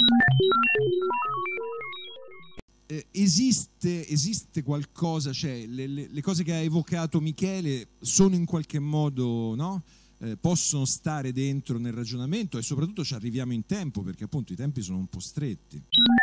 Esiste qualcosa, cioè le cose che ha evocato Michele sono in qualche modo, no? Possono stare dentro nel ragionamento, e soprattutto ci arriviamo in tempo, perché appunto i tempi sono un po' stretti.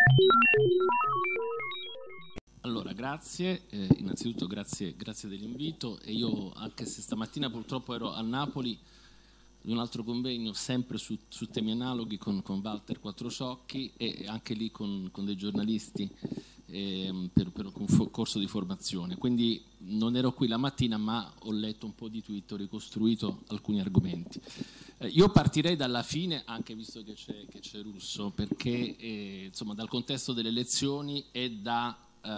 Allora, grazie, innanzitutto grazie dell'invito, e io, anche se stamattina purtroppo ero a Napoli di un altro convegno sempre su temi analoghi con Walter Quattrociocchi, e anche lì con dei giornalisti per un corso di formazione, quindi non ero qui la mattina, ma ho letto un po' di tweet, ho ricostruito alcuni argomenti. Io partirei dalla fine, anche visto che c'è Russo, perché insomma, dal contesto delle elezioni e da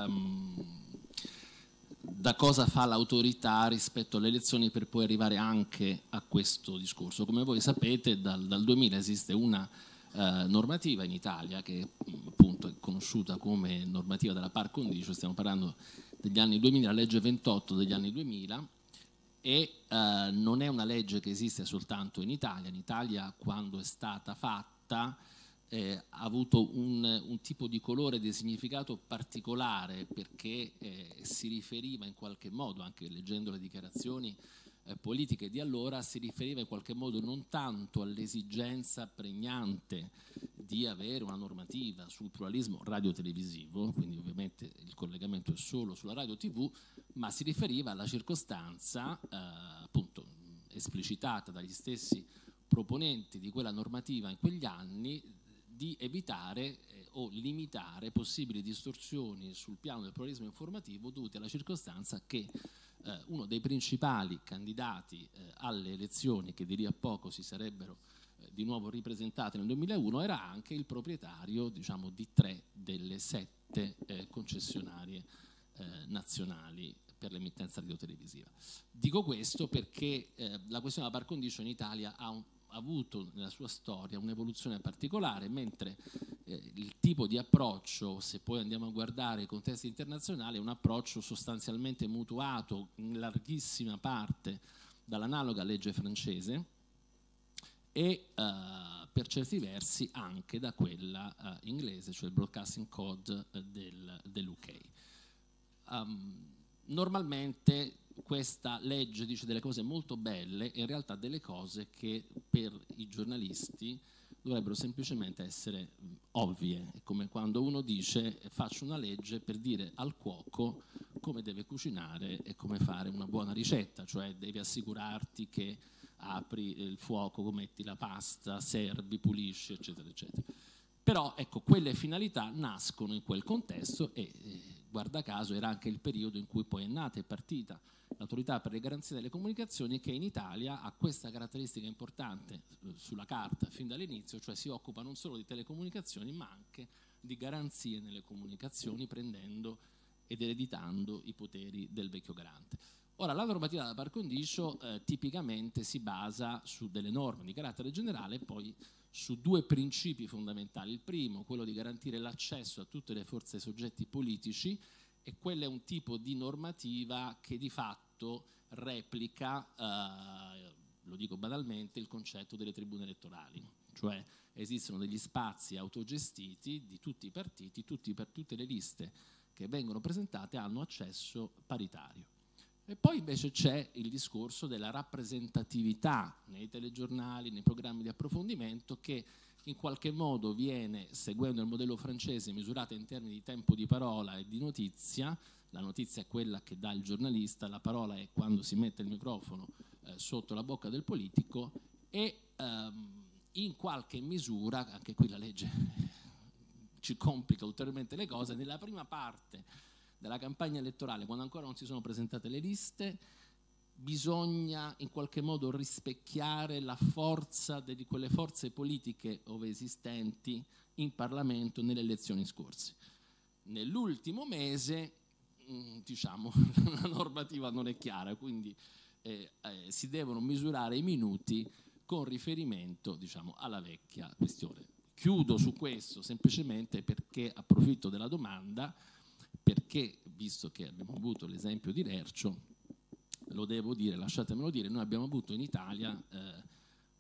cosa fa l'autorità rispetto alle elezioni, per poi arrivare anche a questo discorso. Come voi sapete, dal 2000 esiste una normativa in Italia che appunto è conosciuta come normativa della par condicio, stiamo parlando degli anni 2000, la legge 28 degli anni 2000, e non è una legge che esiste soltanto in Italia. In Italia, quando è stata fatta, ha avuto un tipo di colore, di significato particolare, perché si riferiva in qualche modo, anche leggendo le dichiarazioni politiche di allora, si riferiva in qualche modo non tanto all'esigenza pregnante di avere una normativa sul pluralismo radio-televisivo, quindi ovviamente il collegamento è solo sulla radio-tv, ma si riferiva alla circostanza appunto esplicitata dagli stessi proponenti di quella normativa in quegli anni, di evitare o limitare possibili distorsioni sul piano del pluralismo informativo dovute alla circostanza che uno dei principali candidati alle elezioni, che di lì a poco si sarebbero di nuovo ripresentate nel 2001, era anche il proprietario, diciamo, di 3 delle 7 concessionarie nazionali per l'emittenza radiotelevisiva. Dico questo perché la questione della par condicio in Italia ha avuto nella sua storia un'evoluzione particolare, mentre il tipo di approccio, se poi andiamo a guardare i contesti internazionali, è un approccio sostanzialmente mutuato in larghissima parte dall'analoga legge francese e per certi versi anche da quella inglese, cioè il Broadcasting Code dell'UK. Normalmente questa legge dice delle cose molto belle e in realtà delle cose che per i giornalisti dovrebbero semplicemente essere ovvie. È come quando uno dice: faccio una legge per dire al cuoco come deve cucinare e come fare una buona ricetta, cioè devi assicurarti che apri il fuoco, metti la pasta, servi, pulisci, eccetera, eccetera. Però ecco, quelle finalità nascono in quel contesto e guarda caso era anche il periodo in cui poi è nata e partita l'Autorità per le garanzie delle comunicazioni, che in Italia ha questa caratteristica importante sulla carta fin dall'inizio, cioè si occupa non solo di telecomunicazioni ma anche di garanzie nelle comunicazioni, prendendo ed ereditando i poteri del vecchio garante. Ora, la normativa della par condicio tipicamente si basa su delle norme di carattere generale e poi su 2 principi fondamentali. Il primo, quello di garantire l'accesso a tutte le forze e soggetti politici, e quello è un tipo di normativa che di fatto replica, lo dico banalmente, il concetto delle tribune elettorali, cioè esistono degli spazi autogestiti di tutti i partiti, tutte le liste che vengono presentate hanno accesso paritario. E poi invece c'è il discorso della rappresentatività nei telegiornali, nei programmi di approfondimento, che in qualche modo viene, seguendo il modello francese, misurata in termini di tempo di parola e di notizia. La notizia è quella che dà il giornalista, la parola è quando si mette il microfono sotto la bocca del politico, e in qualche misura, anche qui la legge ci complica ulteriormente le cose, nella prima parte della campagna elettorale, quando ancora non si sono presentate le liste, bisogna in qualche modo rispecchiare la forza di quelle forze politiche ove esistenti in Parlamento nelle elezioni scorse. Nell'ultimo mese, diciamo, la normativa non è chiara, quindi si devono misurare i minuti con riferimento, diciamo, alla vecchia questione. Chiudo su questo semplicemente perché approfitto della domanda, perché visto che abbiamo avuto l'esempio di Lercio, lo devo dire, lasciatemelo dire, noi abbiamo avuto in Italia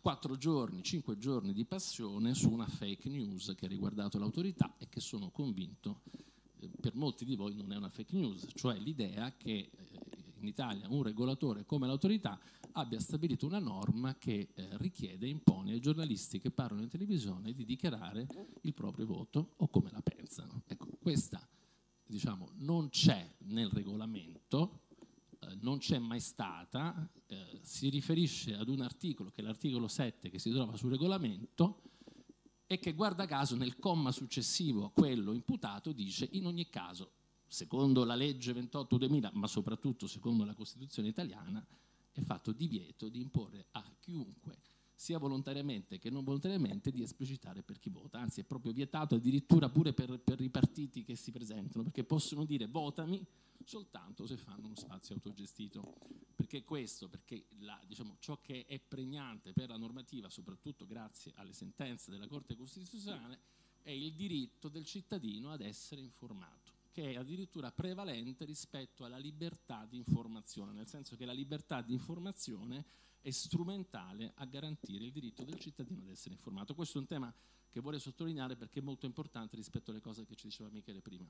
4 giorni, 5 giorni di passione su una fake news che ha riguardato l'autorità e che sono convinto per molti di voi non è una fake news, cioè l'idea che in Italia un regolatore come l'autorità abbia stabilito una norma che richiede e impone ai giornalisti che parlano in televisione di dichiarare il proprio voto o come la pensano. Ecco, questa diciamo non c'è nel regolamento, non c'è mai stata, si riferisce ad un articolo che è l'articolo 7 che si trova sul regolamento e che guarda caso nel comma successivo a quello imputato dice in ogni caso, secondo la legge 28/2000 ma soprattutto secondo la Costituzione italiana, è fatto divieto di imporre a chiunque sia volontariamente che non volontariamente di esplicitare per chi vota, anzi è proprio vietato addirittura pure per i partiti che si presentano, perché possono dire votami soltanto se fanno uno spazio autogestito. Perché questo? Perché diciamo, ciò che è pregnante per la normativa, soprattutto grazie alle sentenze della Corte Costituzionale, è il diritto del cittadino ad essere informato, che è addirittura prevalente rispetto alla libertà di informazione, nel senso che la libertà di informazione è strumentale a garantire il diritto del cittadino ad essere informato. Questo è un tema che vorrei sottolineare perché è molto importante rispetto alle cose che ci diceva Michele prima.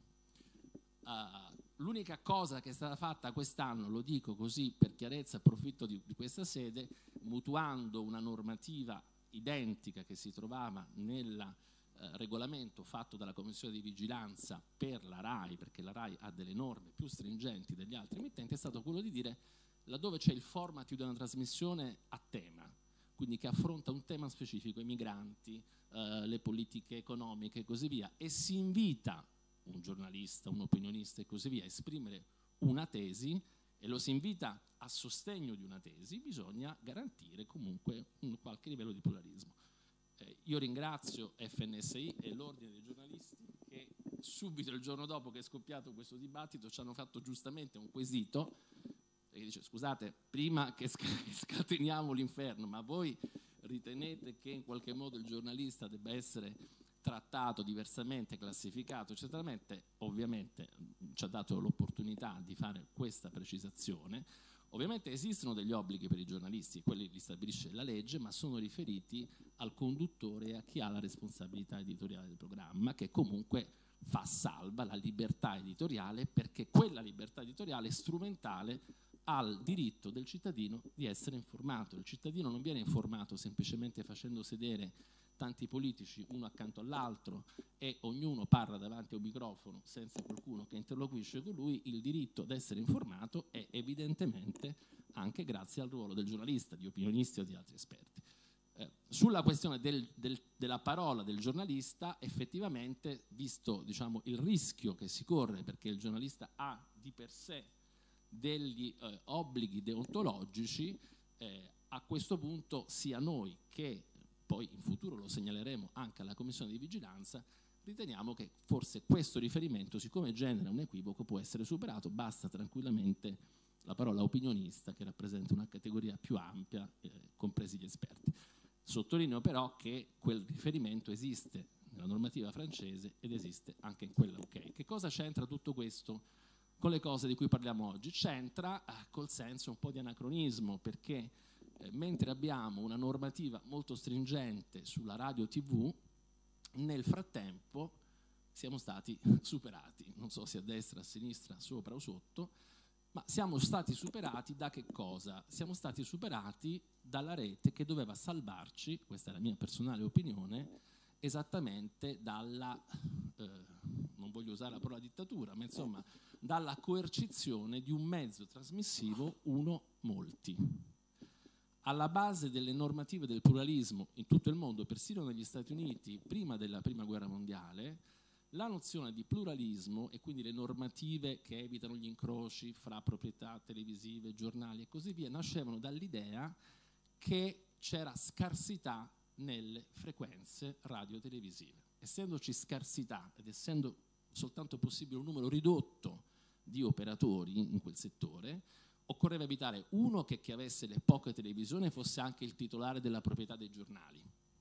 L'unica cosa che è stata fatta quest'anno, lo dico così per chiarezza, approfitto di questa sede, mutuando una normativa identica che si trovava nel regolamento fatto dalla Commissione di Vigilanza per la RAI, perché la RAI ha delle norme più stringenti degli altri emittenti, è stato quello di dire laddove c'è il format di una trasmissione a tema, quindi che affronta un tema specifico, i migranti, le politiche economiche e così via, e si invita un giornalista, un opinionista e così via a esprimere una tesi e lo si invita a sostegno di una tesi, bisogna garantire comunque un qualche livello di pluralismo. Io ringrazio FNSI e l'Ordine dei giornalisti che subito il giorno dopo che è scoppiato questo dibattito ci hanno fatto giustamente un quesito e dice scusate, prima che scateniamo l'inferno, ma voi ritenete che in qualche modo il giornalista debba essere trattato diversamente, classificato, eccetera? Ovviamente ci ha dato l'opportunità di fare questa precisazione. Ovviamente esistono degli obblighi per i giornalisti, quelli li stabilisce la legge, ma sono riferiti al conduttore e a chi ha la responsabilità editoriale del programma, che comunque fa salva la libertà editoriale, perché quella libertà editoriale è strumentale al diritto del cittadino di essere informato. Il cittadino non viene informato semplicemente facendo sedere tanti politici uno accanto all'altro e ognuno parla davanti a un microfono senza qualcuno che interloquisce con lui. Il diritto ad essere informato è evidentemente anche grazie al ruolo del giornalista, di opinionisti o di altri esperti. Sulla questione della parola del giornalista, effettivamente, visto diciamo, il rischio che si corre, perché il giornalista ha di per sé degli obblighi deontologici, a questo punto sia noi che poi in futuro lo segnaleremo anche alla Commissione di Vigilanza, riteniamo che forse questo riferimento, siccome genera un equivoco, può essere superato, basta tranquillamente la parola opinionista che rappresenta una categoria più ampia, compresi gli esperti. Sottolineo però che quel riferimento esiste nella normativa francese ed esiste anche in quella UK. Che cosa c'entra tutto questo con le cose di cui parliamo oggi? C'entra col senso un po' di anacronismo, perché mentre abbiamo una normativa molto stringente sulla radio TV, nel frattempo siamo stati superati, non so se a destra, a sinistra, sopra o sotto, ma siamo stati superati da che cosa? Siamo stati superati dalla rete che doveva salvarci, questa è la mia personale opinione, esattamente dalla, non voglio usare la parola dittatura, ma insomma dalla coercizione di un mezzo trasmissivo uno molti. Alla base delle normative del pluralismo in tutto il mondo, persino negli Stati Uniti, prima della Prima Guerra Mondiale, la nozione di pluralismo e quindi le normative che evitano gli incroci fra proprietà televisive, giornali e così via, nascevano dall'idea che c'era scarsità nelle frequenze radio-televisive. Essendoci scarsità ed essendo soltanto possibile un numero ridotto di operatori in quel settore, occorreva evitare uno che chi avesse le poche televisioni fosse anche il titolare della proprietà dei giornali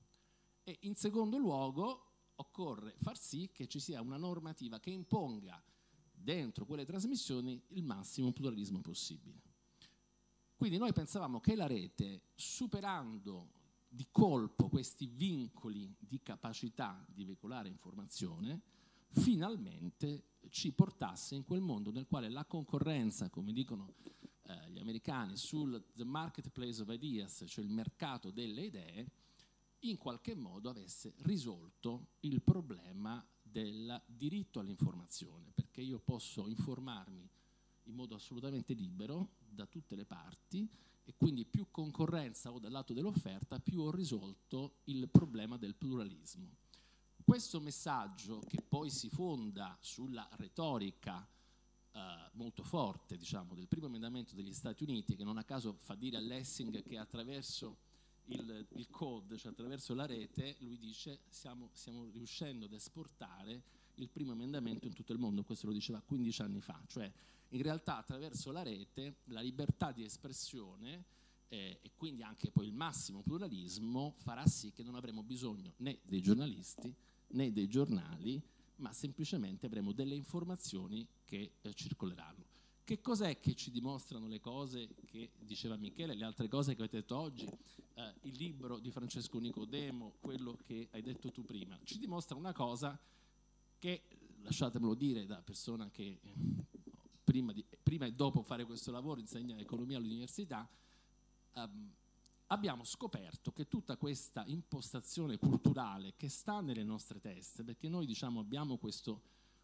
e in secondo luogo occorre far sì che ci sia una normativa che imponga dentro quelle trasmissioni il massimo pluralismo possibile. Quindi noi pensavamo che la rete, superando di colpo questi vincoli di capacità di veicolare informazione finalmente ci portasse in quel mondo nel quale la concorrenza, come dicono gli americani, sul the marketplace of ideas, cioè il mercato delle idee, in qualche modo avesse risolto il problema del diritto all'informazione, perché io posso informarmi in modo assolutamente libero da tutte le parti e quindi più concorrenza ho dal lato dell'offerta, più ho risolto il problema del pluralismo. Questo messaggio, che poi si fonda sulla retorica molto forte, diciamo, del primo emendamento degli Stati Uniti, che non a caso fa dire a Lessing che attraverso il code, cioè attraverso la rete, lui dice stiamo riuscendo ad esportare il primo emendamento in tutto il mondo. Questo lo diceva 15 anni fa, cioè in realtà attraverso la rete la libertà di espressione e quindi anche poi il massimo pluralismo farà sì che non avremo bisogno né dei giornalisti né dei giornali, ma semplicemente avremo delle informazioni che circoleranno. Che cos'è che ci dimostrano le cose che diceva Michele, le altre cose che avete detto oggi, il libro di Francesco Nicodemo, quello che hai detto tu prima? Ci dimostra una cosa che, lasciatemelo dire da persona che prima e dopo fare questo lavoro insegna economia all'università, abbiamo scoperto che tutta questa impostazione culturale che sta nelle nostre teste, perché noi diciamo abbiamo questo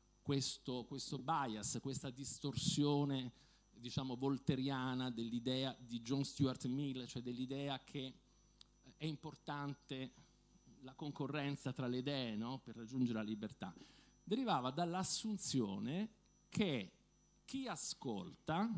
bias, questa distorsione diciamo volteriana dell'idea di John Stuart Mill, cioè dell'idea che è importante la concorrenza tra le idee, no? Per raggiungere la libertà, derivava dall'assunzione che chi ascolta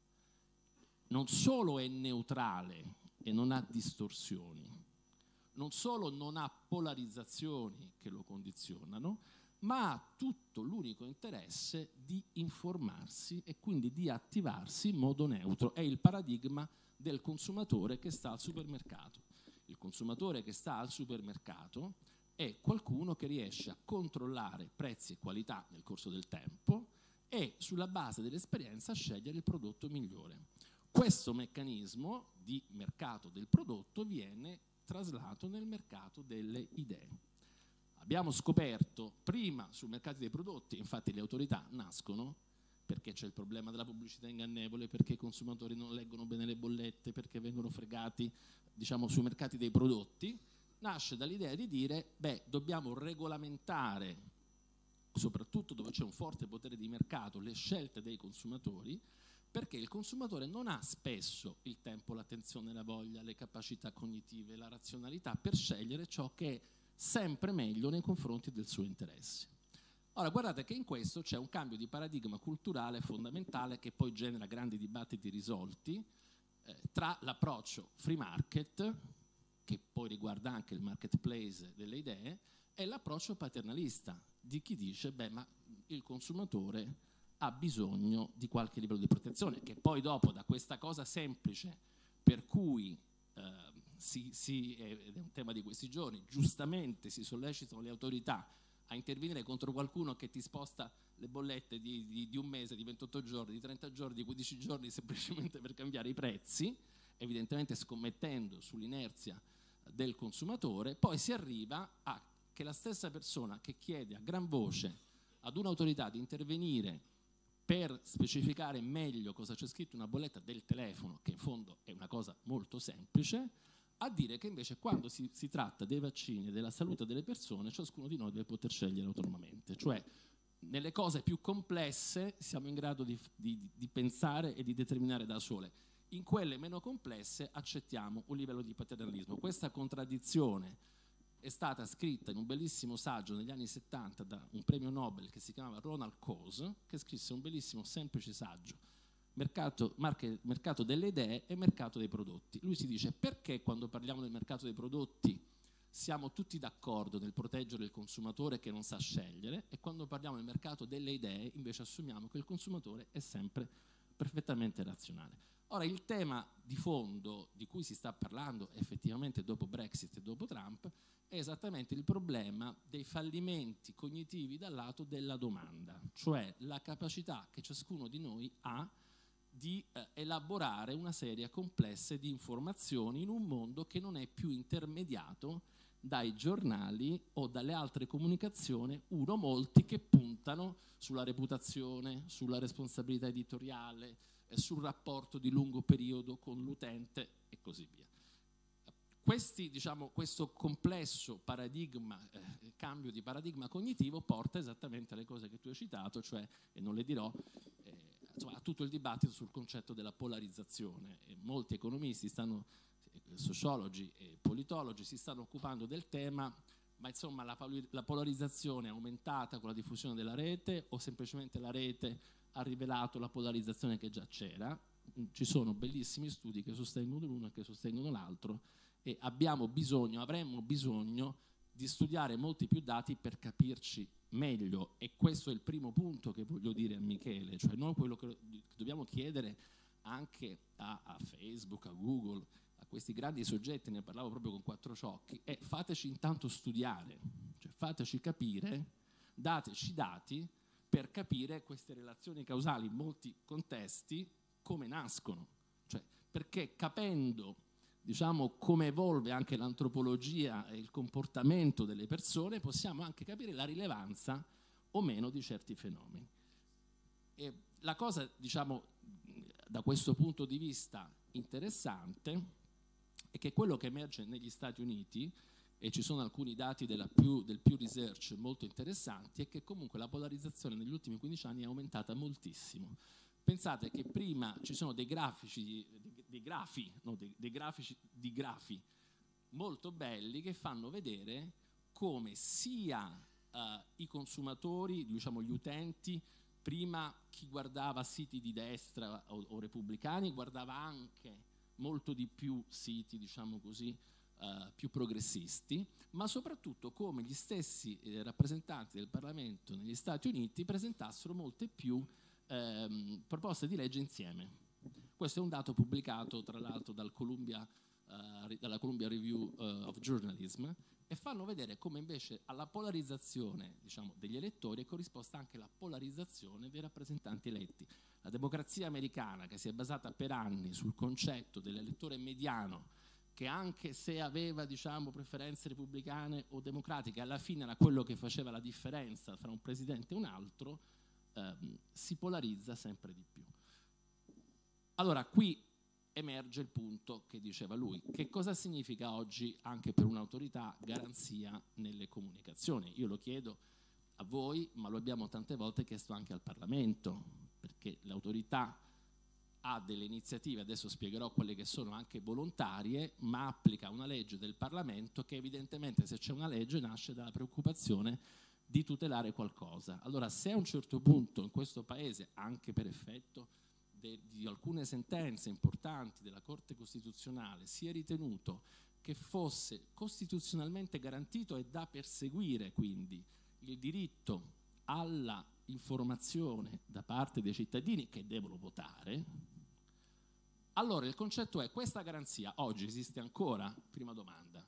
non solo è neutrale e non ha distorsioni, non solo non ha polarizzazioni che lo condizionano, ma ha tutto l'unico interesse di informarsi e quindi di attivarsi in modo neutro. È il paradigma del consumatore che sta al supermercato. Il consumatore che sta al supermercato è qualcuno che riesce a controllare prezzi e qualità nel corso del tempo e sulla base dell'esperienza scegliere il prodotto migliore. Questo meccanismo di mercato del prodotto viene traslato nel mercato delle idee. Abbiamo scoperto prima sul mercato dei prodotti, infatti le autorità nascono perché c'è il problema della pubblicità ingannevole, perché i consumatori non leggono bene le bollette, perché vengono fregati, diciamo, sui mercati dei prodotti, nasce dall'idea di dire, beh, dobbiamo regolamentare, soprattutto dove c'è un forte potere di mercato, le scelte dei consumatori, perché il consumatore non ha spesso il tempo, l'attenzione, la voglia, le capacità cognitive, la razionalità per scegliere ciò che è sempre meglio nei confronti del suo interesse. Ora guardate che in questo c'è un cambio di paradigma culturale fondamentale che poi genera grandi dibattiti risolti tra l'approccio free market, che poi riguarda anche il marketplace delle idee, e l'approccio paternalista di chi dice beh ma il consumatore ha bisogno di qualche livello di protezione, che poi dopo da questa cosa semplice per cui ed è un tema di questi giorni, giustamente si sollecitano le autorità a intervenire contro qualcuno che ti sposta le bollette di un mese, di 28 giorni, di 30 giorni, di 15 giorni semplicemente per cambiare i prezzi, evidentemente scommettendo sull'inerzia del consumatore, poi si arriva a che la stessa persona che chiede a gran voce ad un'autorità di intervenire per specificare meglio cosa c'è scritto in una bolletta del telefono, che in fondo è una cosa molto semplice, a dire che invece quando si tratta dei vaccini e della salute delle persone, ciascuno di noi deve poter scegliere autonomamente. Cioè, nelle cose più complesse siamo in grado di pensare e di determinare da sole. In quelle meno complesse accettiamo un livello di paternalismo. Questa contraddizione è stata scritta in un bellissimo saggio negli anni 70 da un premio Nobel che si chiamava Ronald Coase, che scrisse un bellissimo semplice saggio, mercato delle idee e mercato dei prodotti. Lui si dice perché quando parliamo del mercato dei prodotti siamo tutti d'accordo nel proteggere il consumatore che non sa scegliere, e quando parliamo del mercato delle idee invece assumiamo che il consumatore è sempre perfettamente razionale. Ora, il tema di fondo di cui si sta parlando effettivamente dopo Brexit e dopo Trump è esattamente il problema dei fallimenti cognitivi dal lato della domanda, cioè la capacità che ciascuno di noi ha di elaborare una serie complessa di informazioni in un mondo che non è più intermediato dai giornali o dalle altre comunicazioni, uno molti che puntano sulla reputazione, sulla responsabilità editoriale, sul rapporto di lungo periodo con l'utente e così via. Questo complesso paradigma, cambio di paradigma cognitivo porta esattamente alle cose che tu hai citato, cioè, e non le dirò, insomma, a tutto il dibattito sul concetto della polarizzazione. E molti economisti, sociologi e politologi si stanno occupando del tema, ma insomma la polarizzazione è aumentata con la diffusione della rete o semplicemente la rete ha rivelato la polarizzazione che già c'era? Ci sono bellissimi studi che sostengono l'uno e che sostengono l'altro, e avremmo bisogno di studiare molti più dati per capirci meglio, e questo è il primo punto che voglio dire a Michele, cioè noi quello che dobbiamo chiedere anche a Facebook, a Google, a questi grandi soggetti, ne parlavo proprio con Quattro Ciocchi, è fateci intanto studiare, cioè fateci capire, dateci dati per capire queste relazioni causali in molti contesti come nascono, cioè perché capendo come evolve anche l'antropologia e il comportamento delle persone, possiamo anche capire la rilevanza o meno di certi fenomeni. E la cosa, da questo punto di vista interessante, è che quello che emerge negli Stati Uniti, e ci sono alcuni dati del Pew Research molto interessanti, è che comunque la polarizzazione negli ultimi 15 anni è aumentata moltissimo. Pensate che prima ci sono dei grafici molto belli che fanno vedere come sia i consumatori, gli utenti, prima chi guardava siti di destra o repubblicani guardava anche molto di più siti, più progressisti, ma soprattutto come gli stessi rappresentanti del Parlamento negli Stati Uniti presentassero molte più proposte di legge insieme. Questo è un dato pubblicato tra l'altro dalla Columbia Review of Journalism, e fanno vedere come invece alla polarizzazione degli elettori è corrisposta anche la polarizzazione dei rappresentanti eletti. La democrazia americana, che si è basata per anni sul concetto dell'elettore mediano, che anche se aveva preferenze repubblicane o democratiche, alla fine era quello che faceva la differenza tra un presidente e un altro, si polarizza sempre di più. Allora qui emerge il punto che diceva lui: che cosa significa oggi anche per un'autorità garanzia nelle comunicazioni? Io lo chiedo a voi, ma lo abbiamo tante volte chiesto anche al Parlamento, perché l'autorità ha delle iniziative, adesso spiegherò quelle che sono anche volontarie, ma applica una legge del Parlamento che evidentemente, se c'è una legge, nasce dalla preoccupazione di tutelare qualcosa. Allora, se a un certo punto in questo Paese, anche per effetto di alcune sentenze importanti della Corte Costituzionale, si è ritenuto che fosse costituzionalmente garantito e da perseguire quindi il diritto alla informazione da parte dei cittadini che devono votare, allora il concetto è: questa garanzia oggi esiste ancora? Prima domanda.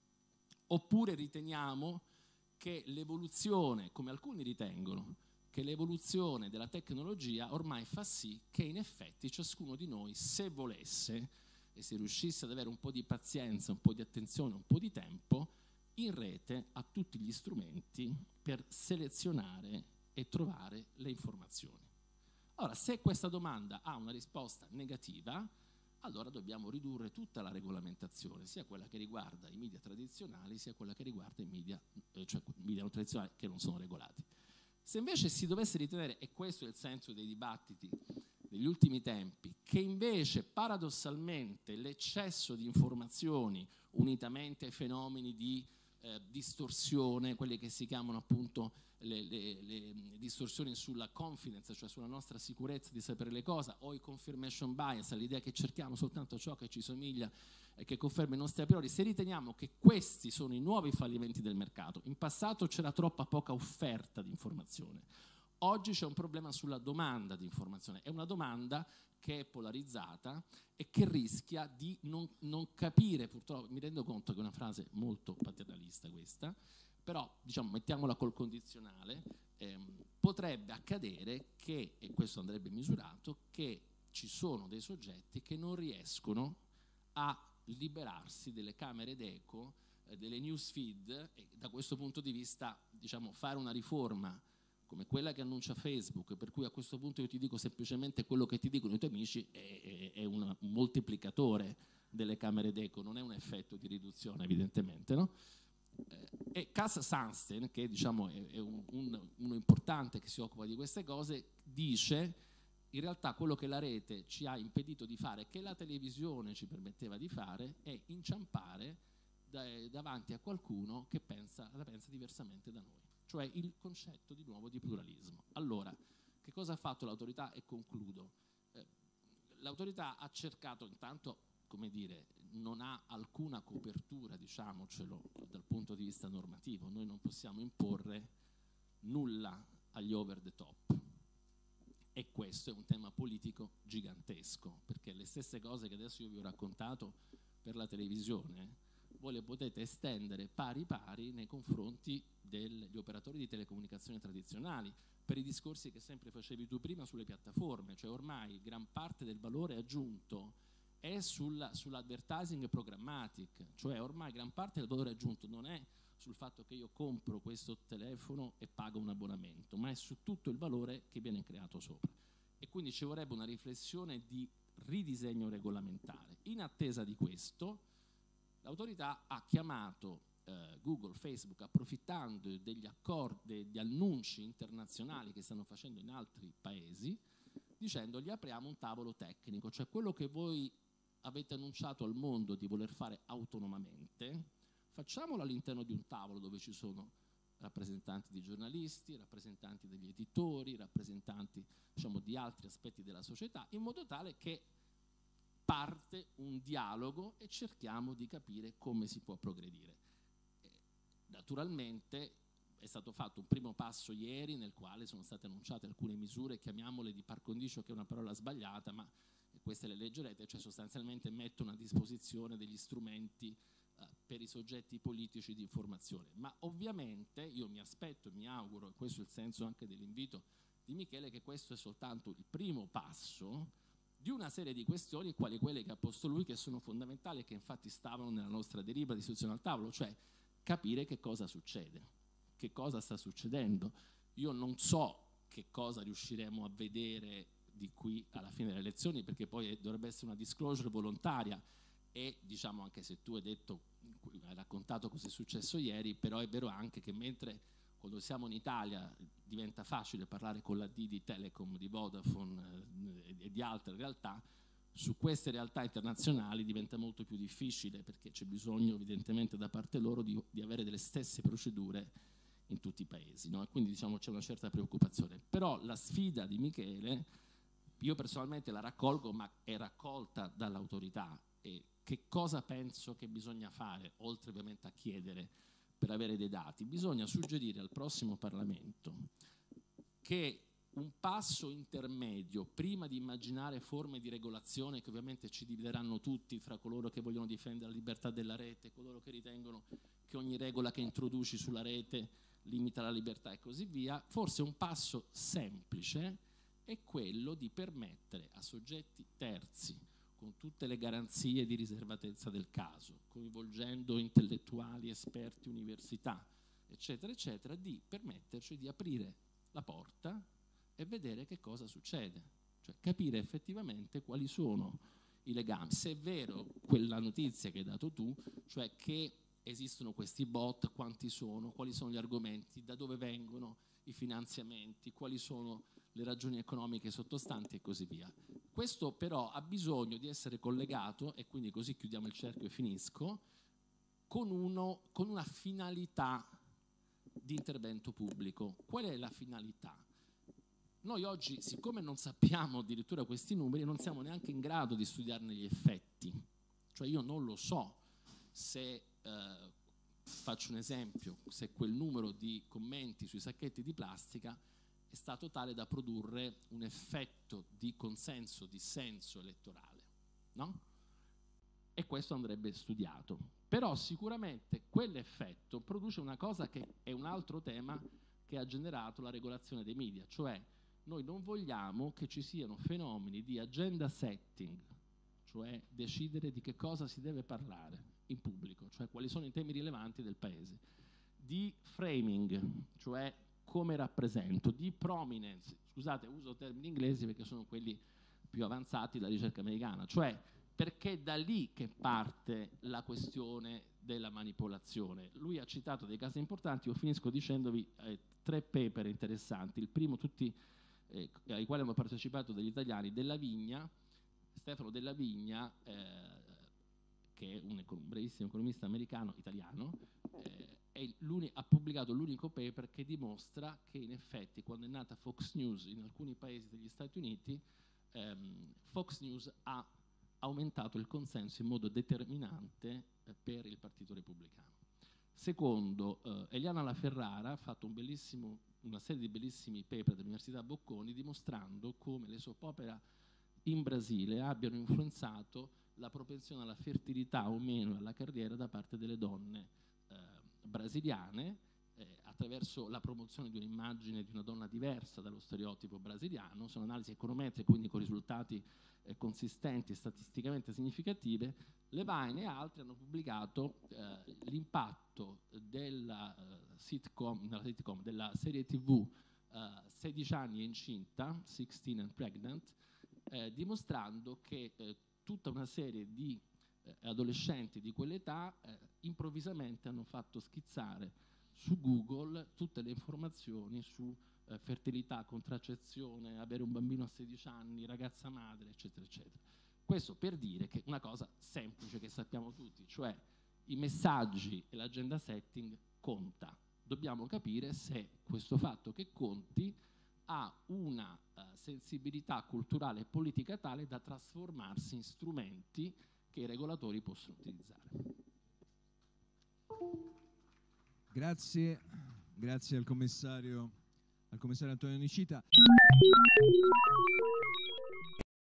Oppure riteniamo che l'evoluzione, come alcuni ritengono, che l'evoluzione della tecnologia ormai fa sì che in effetti ciascuno di noi, se volesse e se riuscisse ad avere un po' di pazienza, un po' di attenzione, un po' di tempo, in rete ha tutti gli strumenti per selezionare e trovare le informazioni. Allora, se questa domanda ha una risposta negativa, allora dobbiamo ridurre tutta la regolamentazione, sia quella che riguarda i media tradizionali, sia quella che riguarda i media, media non tradizionali che non sono regolati. Se invece si dovesse ritenere, e questo è il senso dei dibattiti degli ultimi tempi, che invece paradossalmente l'eccesso di informazioni, unitamente ai fenomeni di distorsione, quelle che si chiamano appunto le distorsioni sulla confidence, cioè sulla nostra sicurezza di sapere le cose, o i confirmation bias, l'idea che cerchiamo soltanto ciò che ci somiglia e che conferma i nostri a priori, se riteniamo che questi sono i nuovi fallimenti del mercato. In passato c'era troppa poca offerta di informazione, oggi c'è un problema sulla domanda di informazione, è una domanda che è polarizzata e che rischia di non capire, purtroppo. Mi rendo conto che è una frase molto paternalista questa, però mettiamola col condizionale, potrebbe accadere che, e questo andrebbe misurato, che ci sono dei soggetti che non riescono a liberarsi delle camere d'eco, delle news feed, e da questo punto di vista, diciamo, fare una riforma come quella che annuncia Facebook, per cui a questo punto io ti dico semplicemente quello che ti dicono i tuoi amici, è un moltiplicatore delle camere d'eco, non è un effetto di riduzione evidentemente, no? E Cass Sunstein, che diciamo è uno importante che si occupa di queste cose, dice in realtà quello che la rete ci ha impedito di fare, che la televisione ci permetteva di fare, è inciampare davanti a qualcuno che la pensa diversamente da noi, cioè il concetto di nuovo di pluralismo. Allora, che cosa ha fatto l'autorità? E concludo. L'autorità ha cercato intanto, come dire, non ha alcuna copertura, diciamocelo, dal punto di vista normativo. Noi non possiamo imporre nulla agli over the top. E questo è un tema politico gigantesco, perché le stesse cose che adesso io vi ho raccontato per la televisione, voi le potete estendere pari pari nei confronti degli operatori di telecomunicazione tradizionali, per i discorsi che sempre facevi tu prima sulle piattaforme, cioè ormai gran parte del valore aggiunto è sull'advertising programmatic, cioè ormai gran parte del valore aggiunto non è sul fatto che io compro questo telefono e pago un abbonamento, ma è su tutto il valore che viene creato sopra. E quindi ci vorrebbe una riflessione di ridisegno regolamentare. In attesa di questo, l'autorità ha chiamato Google, Facebook, approfittando degli accordi, degli annunci internazionali che stanno facendo in altri paesi, dicendo: gli apriamo un tavolo tecnico, cioè quello che voi avete annunciato al mondo di voler fare autonomamente, facciamolo all'interno di un tavolo dove ci sono rappresentanti di giornalisti, rappresentanti degli editori, rappresentanti, diciamo, di altri aspetti della società, in modo tale che parte un dialogo e cerchiamo di capire come si può progredire. Naturalmente è stato fatto un primo passo ieri nel quale sono state annunciate alcune misure, chiamiamole di par condicio, che è una parola sbagliata, ma queste le leggerete, cioè sostanzialmente mettono a disposizione degli strumenti per i soggetti politici di informazione. Ma ovviamente io mi aspetto e mi auguro, e questo è il senso anche dell'invito di Michele, che questo è soltanto il primo passo di una serie di questioni quali quelle che ha posto lui, che sono fondamentali e che infatti stavano nella nostra delibera di istituzione al tavolo, cioè capire che cosa succede, che cosa sta succedendo. Io non so che cosa riusciremo a vedere di qui alla fine delle elezioni, perché poi dovrebbe essere una disclosure volontaria, e diciamo, anche se tu hai raccontato cosa è successo ieri, però è vero anche che mentre quando siamo in Italia diventa facile parlare con la D di Telecom, di Vodafone e di altre realtà, su queste realtà internazionali diventa molto più difficile, perché c'è bisogno evidentemente da parte loro di avere delle stesse procedure in tutti i paesi, no? E quindi diciamo c'è una certa preoccupazione. Però la sfida di Michele io personalmente la raccolgo, ma è raccolta dall'autorità. E che cosa penso che bisogna fare, oltre ovviamente a chiedere per avere dei dati? Bisogna suggerire al prossimo Parlamento che un passo intermedio, prima di immaginare forme di regolazione che ovviamente ci divideranno tutti fra coloro che vogliono difendere la libertà della rete e coloro che ritengono che ogni regola che introduci sulla rete limita la libertà e così via, forse un passo semplice è quello di permettere a soggetti terzi, con tutte le garanzie di riservatezza del caso, coinvolgendo intellettuali, esperti, università, eccetera, eccetera, di permetterci di aprire la porta e vedere che cosa succede, cioè capire effettivamente quali sono i legami. Se è vero quella notizia che hai dato tu, cioè che esistono questi bot, quanti sono, quali sono gli argomenti, da dove vengono i finanziamenti, quali sono le ragioni economiche sottostanti e così via. Questo però ha bisogno di essere collegato, e quindi così chiudiamo il cerchio e finisco, con una finalità di intervento pubblico. Qual è la finalità? Noi oggi, siccome non sappiamo addirittura questi numeri, non siamo neanche in grado di studiarne gli effetti. Cioè io non lo so se, faccio un esempio, se quel numero di commenti sui sacchetti di plastica è stato tale da produrre un effetto di consenso, dissenso elettorale, no? E questo andrebbe studiato. Però sicuramente quell'effetto produce una cosa che è un altro tema che ha generato la regolazione dei media, cioè Noi non vogliamo che ci siano fenomeni di agenda setting, cioè decidere di che cosa si deve parlare in pubblico, cioè quali sono i temi rilevanti del paese, di framing, cioè come rappresento, di prominence, scusate, uso termini inglesi perché sono quelli più avanzati della ricerca americana, cioè perché è da lì che parte la questione della manipolazione. Lui ha citato dei casi importanti, io finisco dicendovi 3 paper interessanti. Il primo, tutti ai quali hanno partecipato degli italiani, Della Vigna, Stefano Della Vigna, che è un brevissimo economista americano, italiano, ha pubblicato l'unico paper che dimostra che in effetti quando è nata Fox News in alcuni paesi degli Stati Uniti, Fox News ha aumentato il consenso in modo determinante per il Partito Repubblicano. Secondo, Eliana La Ferrara ha fatto una serie di bellissimi paper dell'Università Bocconi dimostrando come le soap opera in Brasile abbiano influenzato la propensione alla fertilità o meno alla carriera da parte delle donne brasiliane attraverso la promozione di un'immagine di una donna diversa dallo stereotipo brasiliano. Sono analisi econometriche, quindi con risultati consistenti e statisticamente significative. Levine e altri hanno pubblicato l'impatto della sitcom, della serie TV 16 anni e incinta, 16 and Pregnant, dimostrando che tutta una serie di adolescenti di quell'età improvvisamente hanno fatto schizzare su Google tutte le informazioni su fertilità, contraccezione, avere un bambino a 16 anni, ragazza madre, eccetera, eccetera. Questo per dire che una cosa semplice che sappiamo tutti, cioè i messaggi e l'agenda setting conta. Dobbiamo capire se questo fatto che conti ha una sensibilità culturale e politica tale da trasformarsi in strumenti che i regolatori possono utilizzare. Grazie al commissario Antonio Nicita.